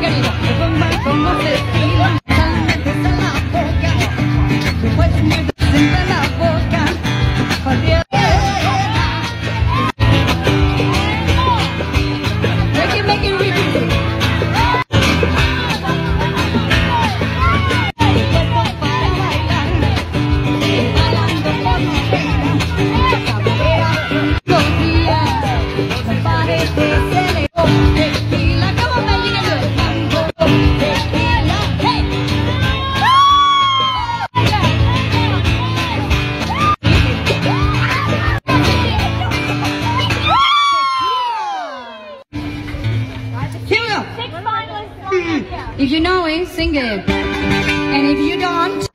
querido. Como destino, metes en la boca, pues me presenta en la boca. Make it real. If you know it, sing it. And if you don't,